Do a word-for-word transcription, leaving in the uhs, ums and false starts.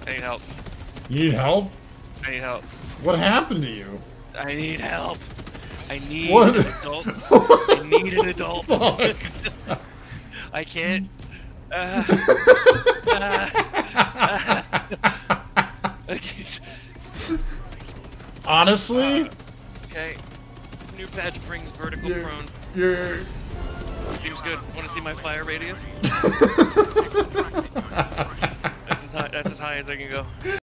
I need help. You need help? I need help. What happened to you? I need help. I need What? an adult. I need an adult. Fuck. I can't. Uh, uh, uh, Honestly? uh, okay. New patch brings vertical You're, prone. you're... Seems good. Want to see my fire radius? That's as high. That's as high as I can go.